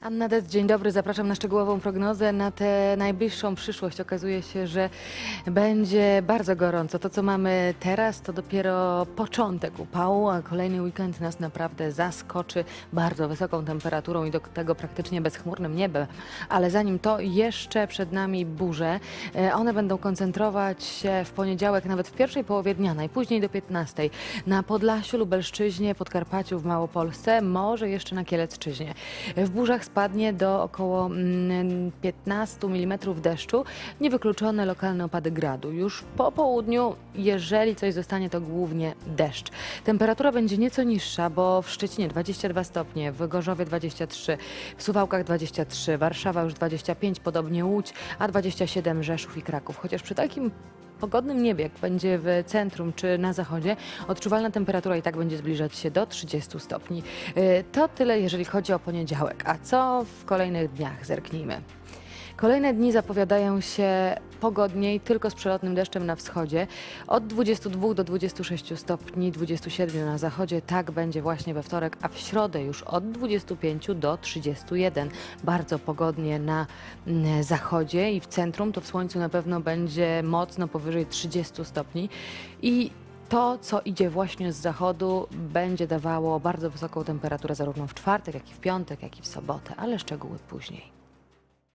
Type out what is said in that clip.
Anna Dec, dzień dobry. Zapraszam na szczegółową prognozę na tę najbliższą przyszłość. Okazuje się, że będzie bardzo gorąco. To, co mamy teraz, to dopiero początek upału, a kolejny weekend nas naprawdę zaskoczy bardzo wysoką temperaturą i do tego praktycznie bezchmurnym niebem. Ale zanim to, jeszcze przed nami burze. One będą koncentrować się w poniedziałek, nawet w pierwszej połowie dnia, najpóźniej do 15. Na Podlasiu, Lubelszczyźnie, Podkarpaciu, w Małopolsce, może jeszcze na Kielecczyźnie. W burzach spadnie do około 15 mm deszczu. Niewykluczone lokalne opady gradu. Już po południu, jeżeli coś zostanie, to głównie deszcz. Temperatura będzie nieco niższa, bo w Szczecinie 22 stopnie, w Gorzowie 23, w Suwałkach 23, Warszawa już 25, podobnie Łódź, a 27 Rzeszów i Kraków. Chociaż przy takim pogodnym niebie, jak będzie w centrum czy na zachodzie, odczuwalna temperatura i tak będzie zbliżać się do 30 stopni. To tyle, jeżeli chodzi o poniedziałek. A co w kolejnych dniach? Zerknijmy. Kolejne dni zapowiadają się pogodniej, tylko z przelotnym deszczem na wschodzie. Od 22 do 26 stopni, 27 na zachodzie. Tak będzie właśnie we wtorek, a w środę już od 25 do 31. Bardzo pogodnie na zachodzie i w centrum. To w słońcu na pewno będzie mocno powyżej 30 stopni. I to, co idzie właśnie z zachodu, będzie dawało bardzo wysoką temperaturę zarówno w czwartek, jak i w piątek, jak i w sobotę, ale szczegóły później.